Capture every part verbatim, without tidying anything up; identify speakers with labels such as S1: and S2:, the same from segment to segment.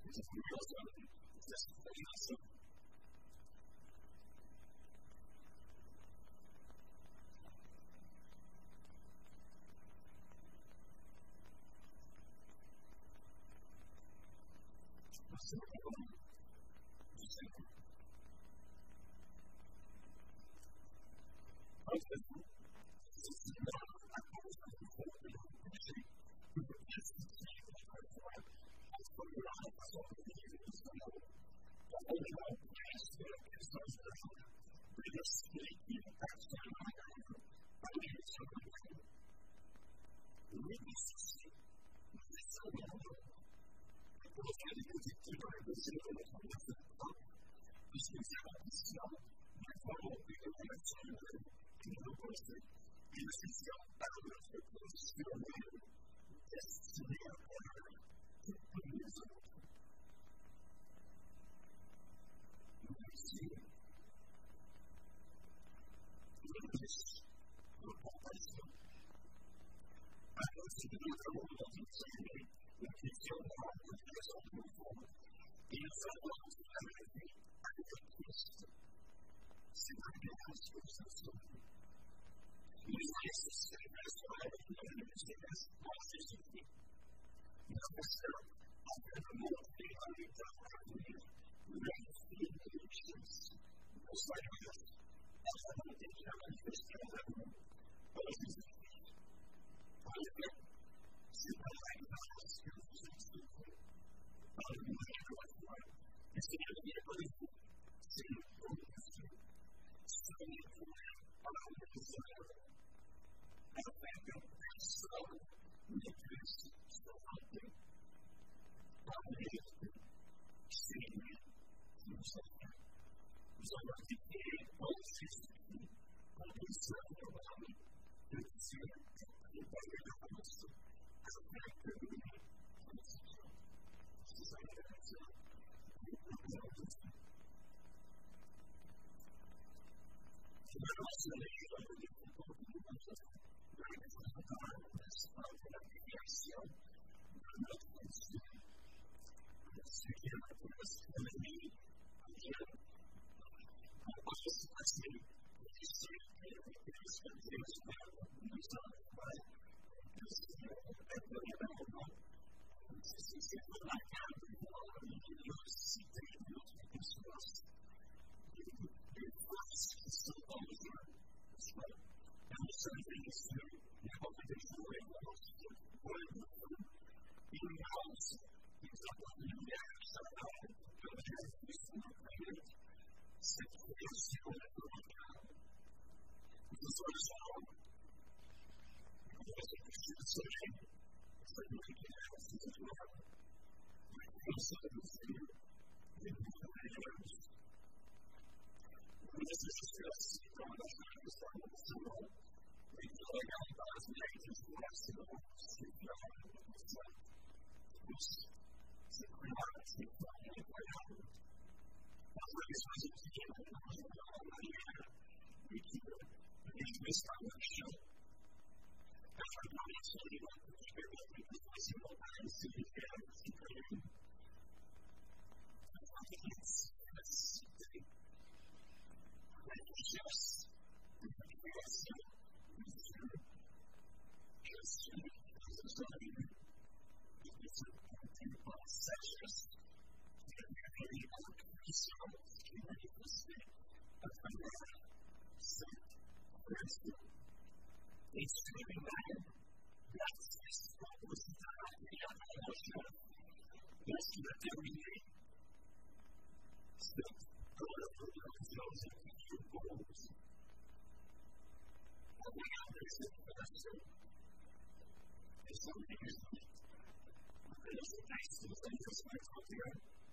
S1: It's a real study. It's just awesome. What's the problem? Just think. Okay. This is not a problem for the community. We would just continue to try to find what's going on with some of the communities that know. But only one place to get such a problem. We just need to keep that same idea. But we need to do it. We need to see. We need to know. Because I think it's a deeper decision to come with it. This means that it's not my fault because I'm not saying that I'm not a person. And this is not better than the person still there. It's to be a part of the result. You can see it. It is a person. I don't see the other one doesn't say me. We can still walk with this on the forward. It is so long to have everything I can twist. Secretly else was that something. It is nice to say that's why I don't know how to say that's not physically. Never stop. After the more thing I need to have to do, raise the intentions. Just like that. That's how I think I can twist it on that one. But it is not. I admit. See what I like about this skills and something. I don't know how to like why. It's going to be a good thing. See what it is to. So many for me. I don't know what's there. I don't think that there's so many things still out there. I need to see me from something. So I think the old system will be certain about me. It's here. It's better than I was to. I don't think that we need to see it. So I think it's a good thing. So there are also many other different people who right from the time of this part of the year, I'm not going to see it. So here I was telling me, again, I was listening to this same thing, because the things that we saw, right? Because, you know, everybody around them, this is what I can do, and you can use see things that you can trust. Your voice is so over, that's right. And the same thing is true. You have to be sure it was to avoid the food. Even house, it's not like you have somehow, but you have to be more creative. Simply, it's you want to work out. Because what is wrong? Because if you say, it's like you can have to do it. Like you said, it's you. You can do it. This is just going to be a sort of symbol. We feel like our thoughts make this less symbol. So we feel like it's like, it's simply not a symbol. It's what happened. That's why this was a key. And it was a lot of year. We keep it. And we missed out on the show. That's our body is really like the spirit. Because my symbol and see it again. It's incredible. I think it's, it's, yes, we can do it. So, we can do it. Just to be sorry. It's a beautiful session. And we're very appreciative of the university of America. So, first, it's really bad. That's just what was done. We have a motion. Yes, we're doing it. So, those are the goals. And we have this information. It's something that's there's a nice thing that's my top here.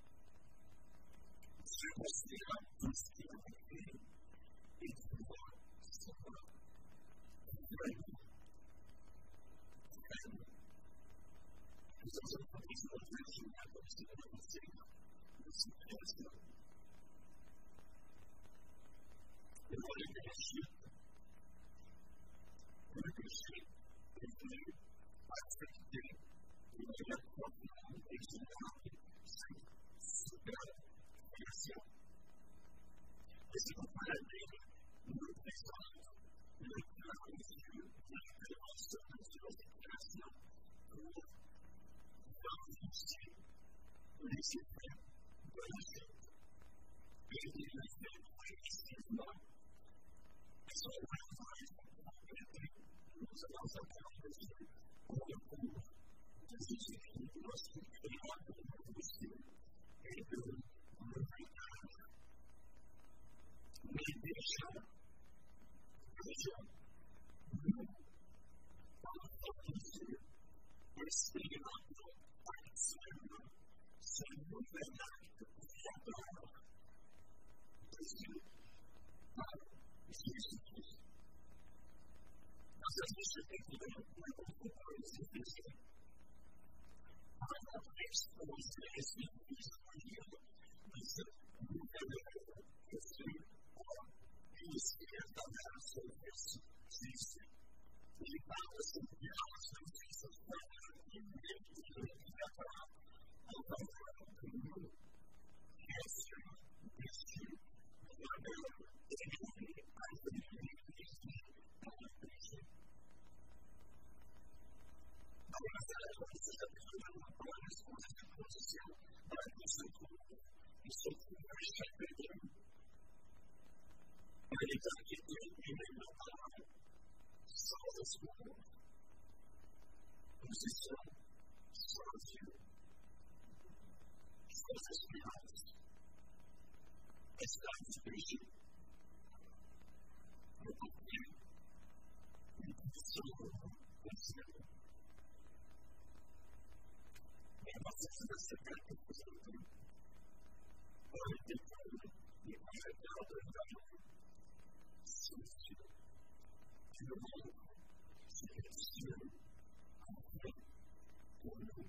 S1: So what's the this thing of the thing? It's more simple. Right? And because of the police of the version that was the other thing, it's a person. In order to shoot, in order to shoot, if you are thinking, you know, you're talking about things in the market, so c'est pourquoi la Bible nous présente le cœur de Dieu, la référence de Dieu aux créations pour identifier les effets de la chute et les effets progressivement et son ouverture complète. Nous avons appris de Dieu pour le cours de Jésus-Christ lorsqu'il créa le monde de Dieu et de l'héritage. Mais déjà, déjà, nous, dans notre Dieu, expérimentons actuellement ce nouvel acte créateur de Dieu par Jésus-Christ. Dans cette chapitre, nous proposons les Éphésiens. Avant d'exposer les Éphésiens de cette nouvelle œuvre que Dieu a initiée à travers son Fils Jésus. Il parle de cette grâce de Christ par laquelle il est créateur en tant que nous, création des cieux, moi-même, élevé à l'Église par le péché. Dans la salle de ce chapitre, nous avons l'exposé de position dans laquelle se trouve, il se trouve le chapitre. Il est inquiété immédiatement, sans espoir, position sans Dieu, sans espérance, esclave du péché. Le couplet, une position possible. Et à partir de ce cas que vous avez, on est découvert les projecteurs de l'amour sans Dieu. Tu le montres, c'est que Dieu a fait pour nous.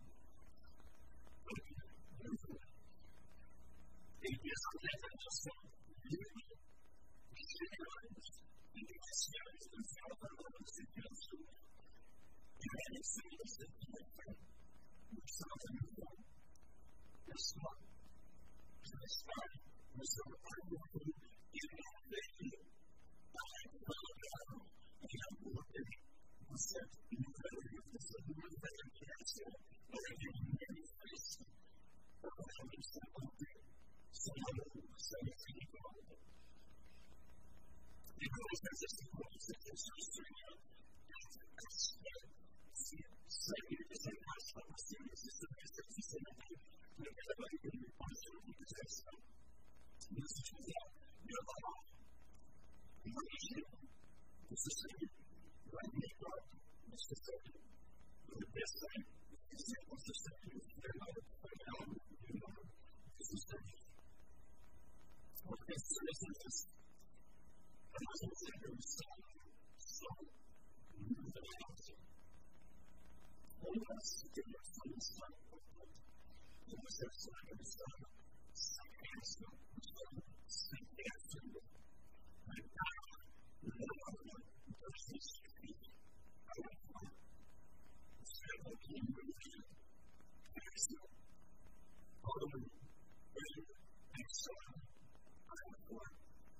S1: Et bien, en fait, attention, lui, généreuse, et gracieuse de faire valoir ses personnes. Il a laissé cette liberté, nous sommes à nouveau, le soir, je l'espère, nous sommes à nouveau émerveillés par la grandeur et la beauté de cette nouvelle vie, de cette nouvelle création, dans laquelle il manifeste, au travers de sa bonté, son amour, sa miséricorde. Et nous remercions pour cette question-là, aspect, si salut de cette grâce pas possible, c'est ce que c'est qui s'est noté, le travail que nous pensons de ces instants. Nous utilisons le moment, l'origine de ce salut, la méthode de ce salut, le dessin de ce salut, le programme humain de ce salut. On peut se laisser juste. Comment on sait que nous sommes sans nouvelle action? On doit citer le sommes sans contact. On doit s'assurer que nous sommes sans création, nous sommes sans création. Mais par l'œuvre de Jésus-Christ, à la fois, Dieu a accompli une nouvelle création. En nous, une personne à la fois.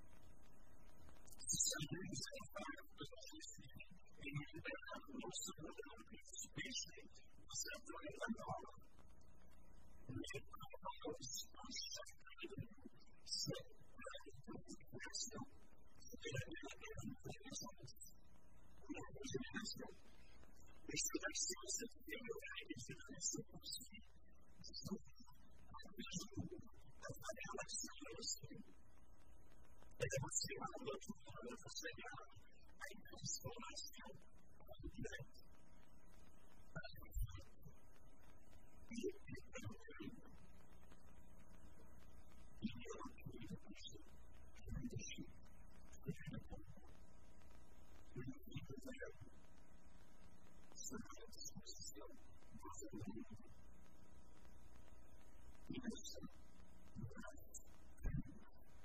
S1: Salut nous sépare de Jésus et nous libère non seulement de l'emprise du péché, nous servons à la mort, mais propose à chacun de nous cette réconciliation et la nouvelle naissance, la régénération. Et cette action, cette théorie et cette action poursuit, s'ouvre à tous jours à travers l'action de l'Esprit. Et aussi, on retrouve notre Seigneur à une transformation complète. Il est éternel. Il n'y aura plus de péché, plus de chute, plus de pauvre, plus de vie de verre. Selon la disposition de ce monde, innocent, bref, pur.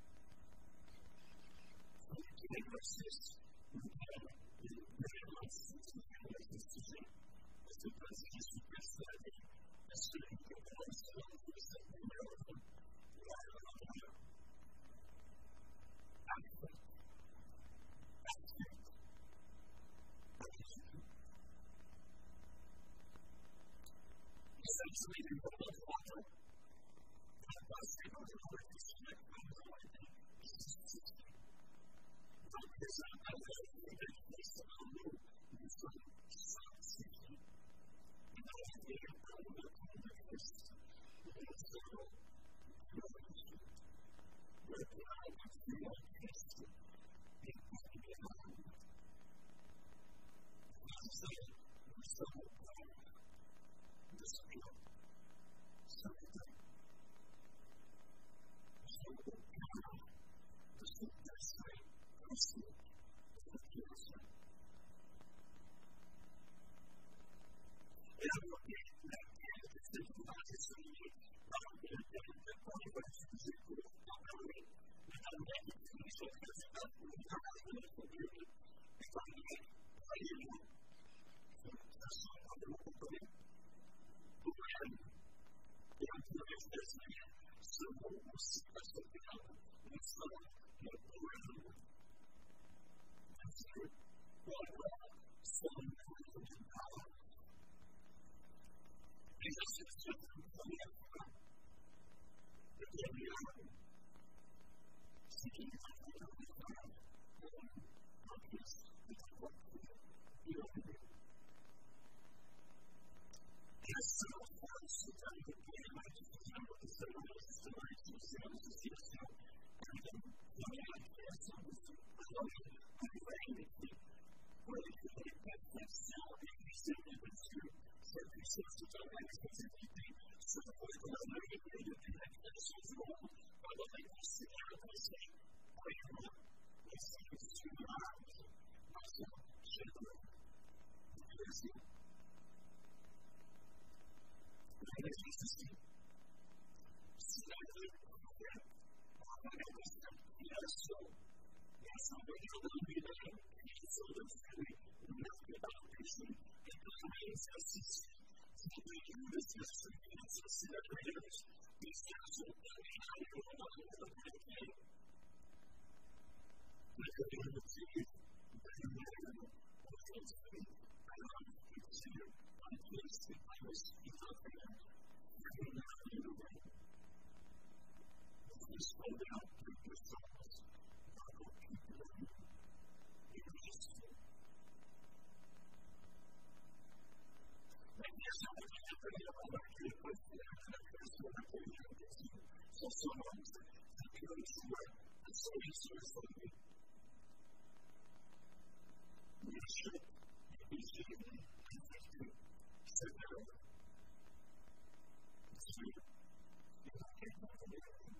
S1: L'exercice nous parle de l'érance de ce sujet, de ce principe qui est persuadé de celui qui commence de cette nouvelle œuvre, la grandeur. leaving the book water. And by saying over the word, it's like, I'm going to sixty. But this is a way that we still move in some sixty. And I was there for a little bit of the first. And so, where the I would feel like history, it would be behind me. And so, we're so proud of this field. So, so proud of this industry, this field, the industry. And I'm looking at that, it's thinking about history, probably a different point, but it's usually cool. And I'm making things so because it's not really hard to do it for you. It's like, I hear you. So, that's not how they're all going. But we're having, we don't do this, this, and that. So, we'll see what's going to happen. And so, you know, we're having it. And so, well, well, so, we're having power. And that's just something that we have to do. But then we are seeking to find out what God will help us with what we do. As so far as the time that we have, I just remember the stories, the stories of sales, the sales, and then when I had some of them, I love it. I'm afraid that we really could make that next sale, and we still live in through certain systems of access and everything. So the way that I'm looking at it, and I can see the role, I would like to sit there and I say, pray for them. Let's see what's through their arms. Also, share them. Because you I guess it's the same. See, I live over I know this stuff. Yes, so, yes, I'm going to little bit of it. And so there's really nothing about this. And the way it's just so we do this history, and so see that readers, these things will be how you go along with the right thing. Like I want to see you, but you know, what things to be, I want to see you, I'm pleased to I was speaking up there, and I'm not in the way. If we slow down, take yourselves, not go keep learning, it was just fun. And yes, I would have to have a lot of people there, and I'm going to sort of play out this. So sometimes, I can go to work, and so you sort of say, leadership, you should be, I think, to sit down. It's true. You don't get more than anything.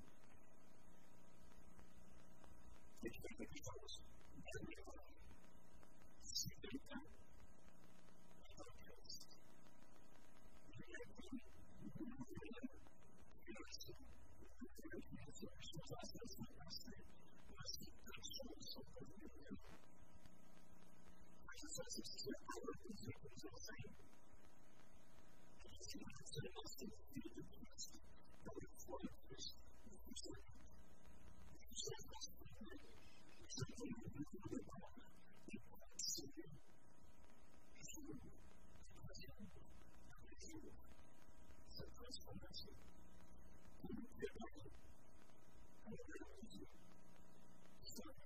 S1: Take care of yourselves, and your life. See you later. Podcast. You have been, you know, you know, you know, so, you know, you know, so, so, that's that's my last thing. Last thing, that's so, so, so, you know, I just have to say, I work with you, it's all the same. I just want to say, I still feel the best. I look forward to this. I'm sorry. I'm sorry, that's my name. It's like, you know, you know, the one, you want to see you. It's you. It's you. It's you. It's a transformation. You know, you're right. I'm very with you. Sorry.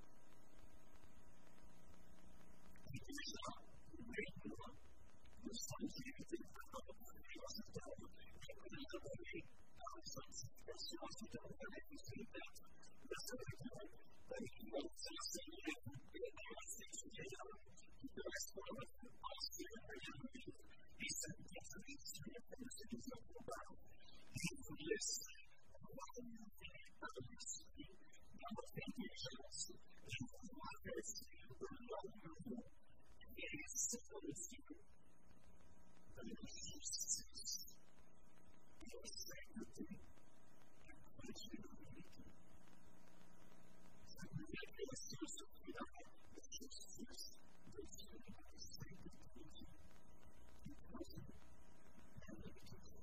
S1: It's not great, you know. There's some things that I don't know what it was to tell you. I couldn't have a way. I was like, there's so much to tell you. I can say that. That's what I do. But if you want to say it, you know, I was thinking, you know, the rest of it, I was feeling very happy. He said, that's a big story of things that he's not about. He would listen. While you think about this, I'm a thing you just, and from my first, we're not moving. It is simple as you, but it is useless. It was sacred to me, and quite humiliating. So we get this source of freedom, which is first, which is sacred to me, because of and limited.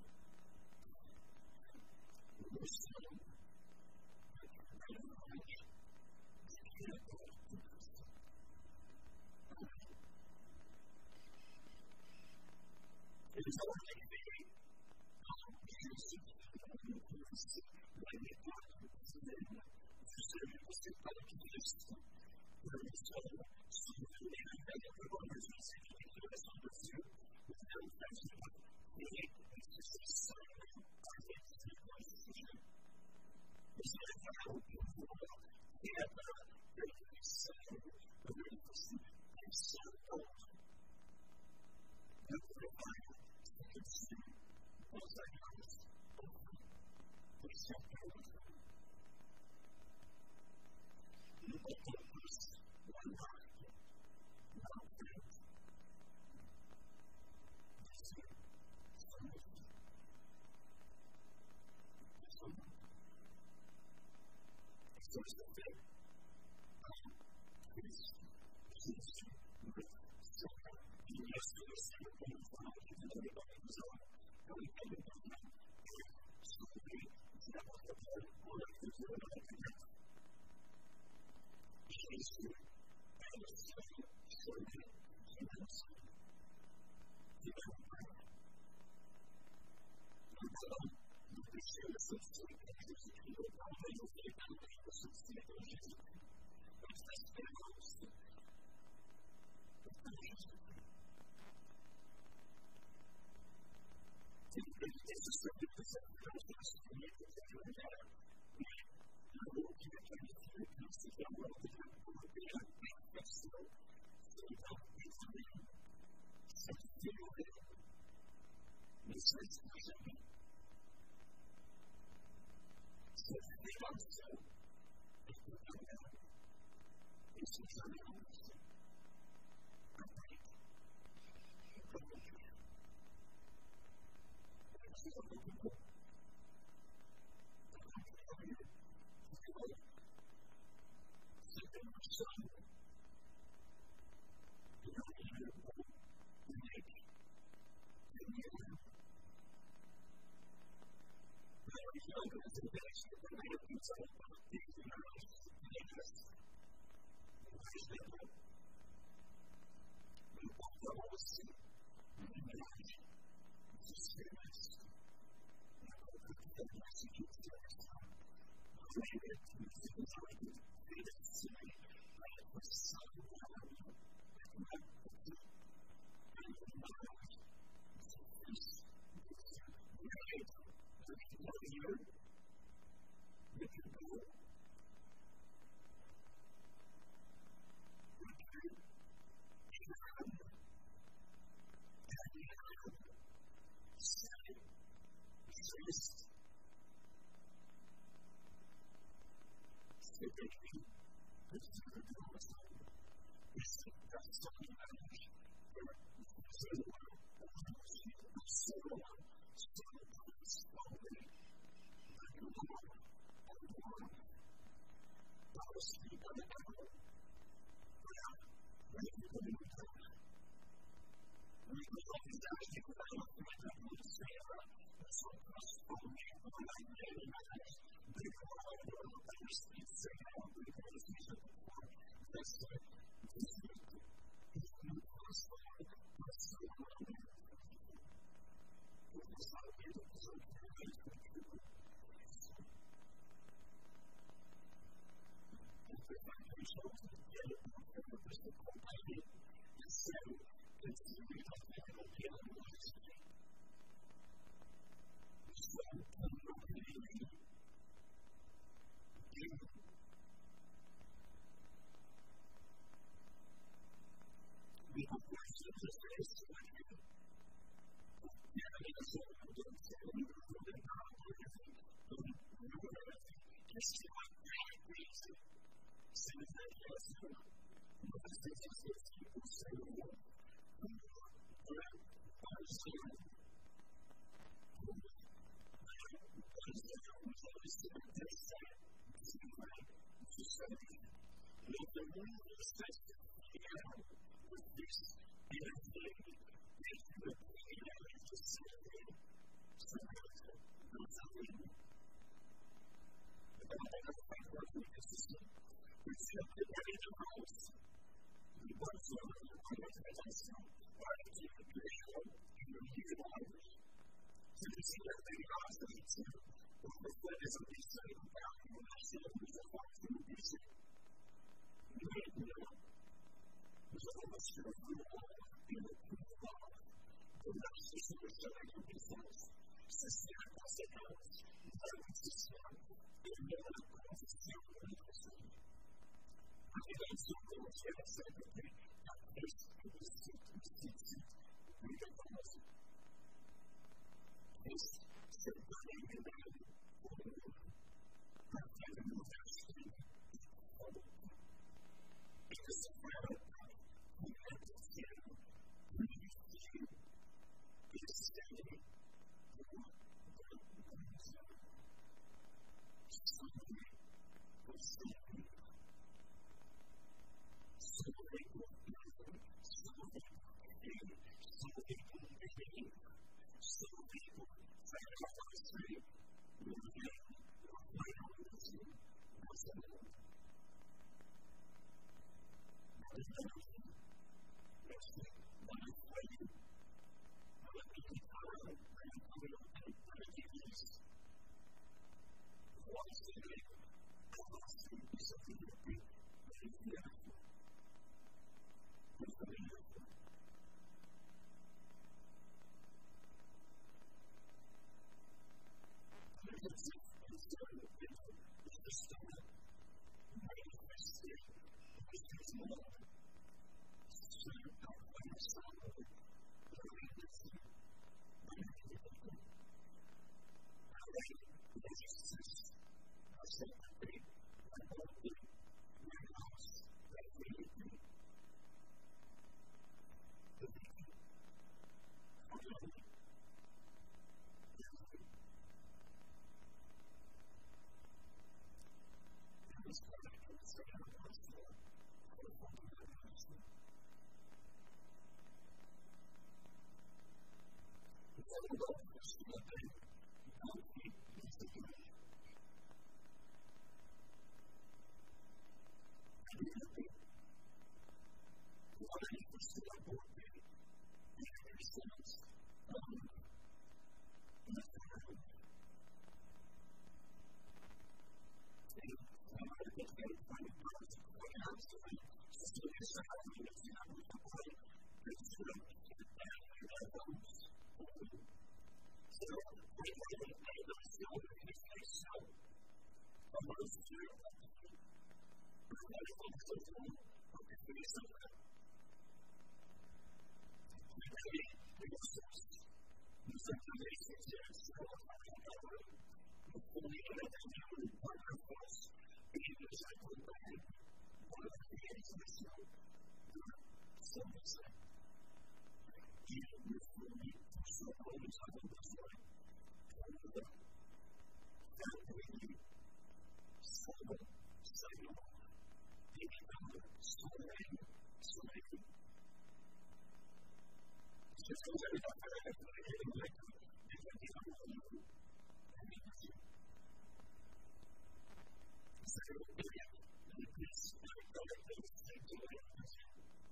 S1: We were still, like a great knowledge, we can't go to this. It is our activity to see that they are going to reflect as a research about the national reservoir to the research. You know, there's a whole bunch of people in the people the national research to research system consequence that system in the course of the university. I don't see the research secretary at this institution we get the most this simply in the practical university it is a matter of connected to really to extending the something of something so people so people so people behave so people that are honestly will get right on with you or something. That is another thing. That's like one of the ways I would be empowered by the power of the genius. Once a day, I must do something that big that is beautiful. It's very beautiful. It's a story of people. It's a story of manifesting. It's just more. So, when I saw it, I really see many people. I read Jesus. I said, I read my whole thing. My house. I really do. The people. I love it. It's part of the second gospel for the one of the gospel. The second gospel is that they don't need these to do it. I mean, I think the one of the still on board me, the other sense, um, in the third. I don't think they would find it hard to point out to me. Just to make sure how many of you have with the point. It's sort of down in their homes. So, I think they made those feel that if they show a most fear of them, or what if I'm so told, or if they show them. Maybe they were sourced. These are the relationships that are part of the room. Fully identified part of us. Because I put back one of the things in the show, so to say, even with me, so always I will this way, over the that we need so signal, maybe other, so many, so many. It's just because every time I have to get it like that, if I get on with you, I mean, it's you. So, again, it's not better than the same thing I have to do.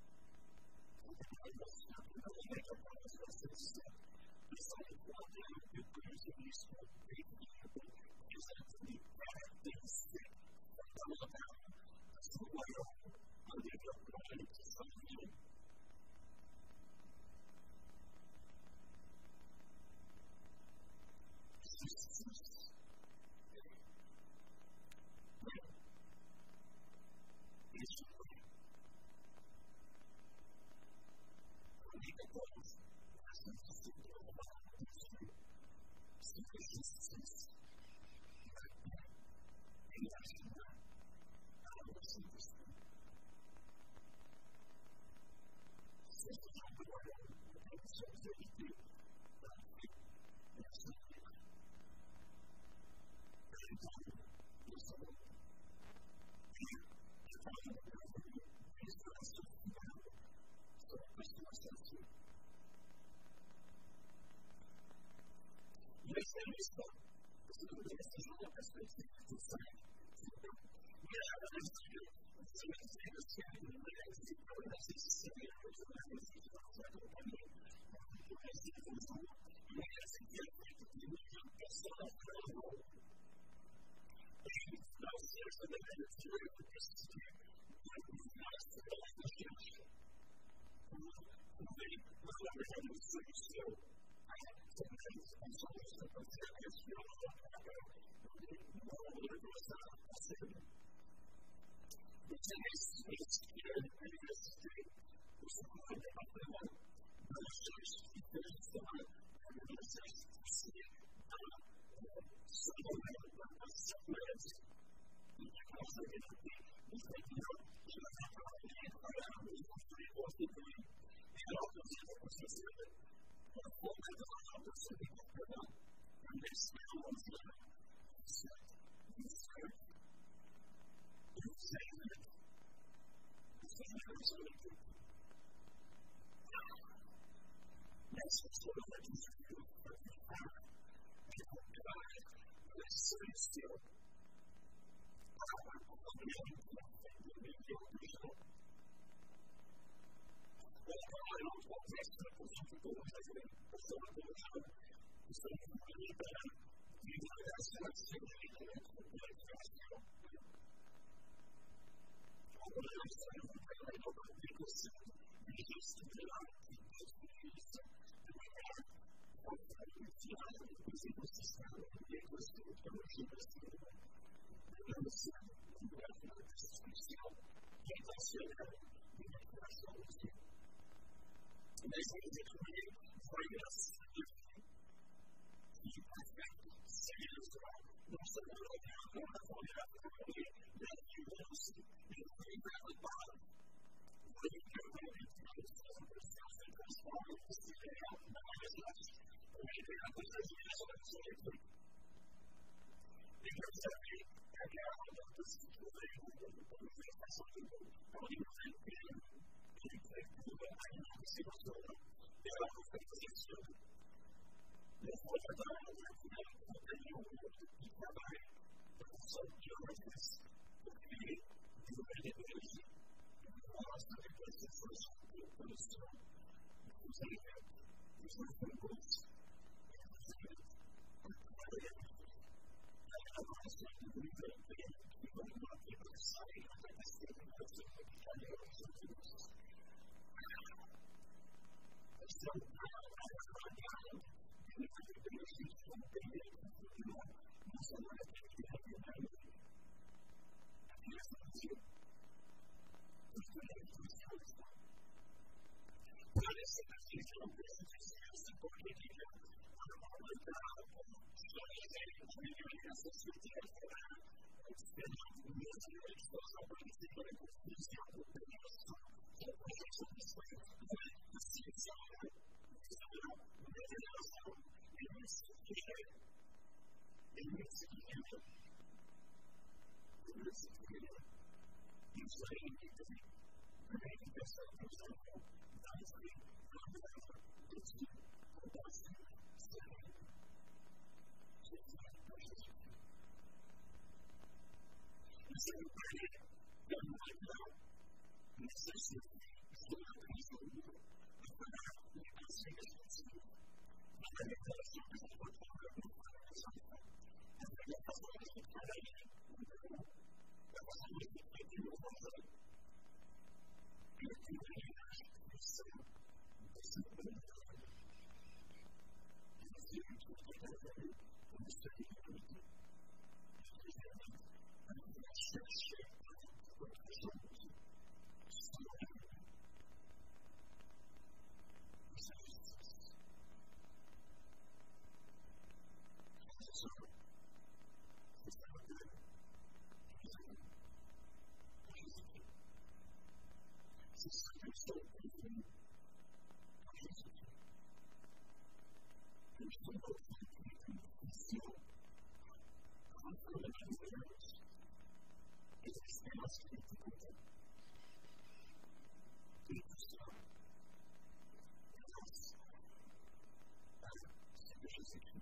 S1: I must not be able to make up on this list. It's only one day of good news and useful great people is that the product is sick from all about so wide open on the appropriate to some meaning. Yes, son incredible. And now, seriously, they had to do it with this team. Like, it's not a relationship. They were never having to say so. I had sometimes I'm sorry, sometimes I guess you don't know how to know what it was out. I said, the thing is, it's here, and it is straight. There's something about them. But it's just, there's someone, and it's just, see it. So, that's something else. You can also get a thing. It's like, you know, you don't have to have a name around. There's no three or four. And all those people are just with it. But the whole thing is all those people are done. And they smell what's there. So, you serve. You say that. You say that you're so good. That's the sort of like you should do for the power. People die. They say still. I don't know what they're doing. They don't do so. Well, I don't want to ask them to people who have been before the show. So, you really better. You know, that's not saying anything like that. What I'm saying is that I know that people say we used to be out of people who used to be out of the line of the people to stand and be able to do it. And we're here to do it. And I'm saying, we have to do this. We still can't say that. We have to ourselves to do it. And they say that we find us differently. You have to say it as well. There's a little bit of wonderful happening that you will see. You will grab the bottom. When you go over to the system, there's something that's wrong with the C A L. Not as much. When you go up with those years on it, so you think. Because that may back out of this situation, but we think that's something that I don't even think we can take. I don't know to see what's going on. They don't know if it's true. There's what they're doing, and they're doing what they know what to keep their mind. But also, you know, it's this, the community, the community energy, and the laws that they place in first, but it's still, it's like that. There's nothing boots, and it's like that. But the other energy, I don't know, it's like the new thing, again, people who want people to say, I think this thing, that's it, like the kind of something else. So, I don't know about that. And if I think there's things that they did, you know, and someone that they can have your mind with. I think that's what it's doing. It's doing it to the service. But I just think that's just a little bit of a simple idea. I don't know about that. So, I say, it's really, really has to switch it up for that. It's been a military exposed operating but it's not what they have to do. So, I think it's just like, the seats are there. So, whatever else, it needs to be here. It needs to be here. It needs to be here. It's like you need to be creating this sort of example. That's the fundamental. It's the robust, steady, systematic process. And so, we're here. Don't mind that. And it's just the still not reasonable. But for now, we can see this one too. And then it does something that we're talking about or something. And then it has always been part of it. That was always the idea of one of them. And the two leaders, they say, they say that they're different. And the students will take over it and the study of it. And it's just shape of what the souls so So, it's not good. It's not good. It's not good. So, something so open. It's not good. There's so much that you can feel confident in the areas. It's experienced to be open. It's not. It's not. It's sufficiency.